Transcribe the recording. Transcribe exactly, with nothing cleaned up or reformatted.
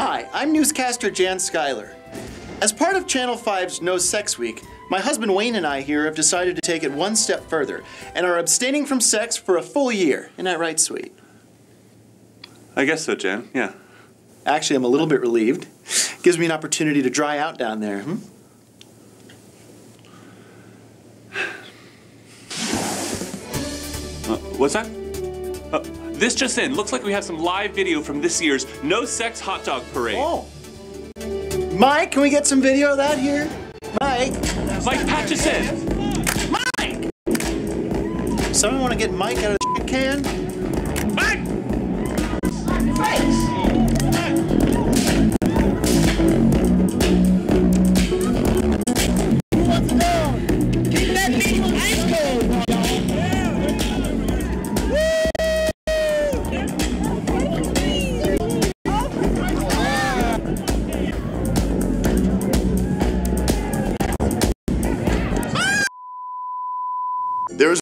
Hi, I'm newscaster Jan Schuyler. As part of Channel five's No Sex Week, my husband Wayne and I here have decided to take it one step further and are abstaining from sex for a full year. Isn't that right, sweet? I guess so, Jan, yeah. Actually, I'm a little bit relieved. Gives me an opportunity to dry out down there, hmm? Uh, what's that? Uh, this just in. Looks like we have some live video from this year's No Sex Hot Dog Parade. Oh. Mike, can we get some video of that here? Mike. Mike, patch us in. Mike! Someone want to get Mike out of the shit can?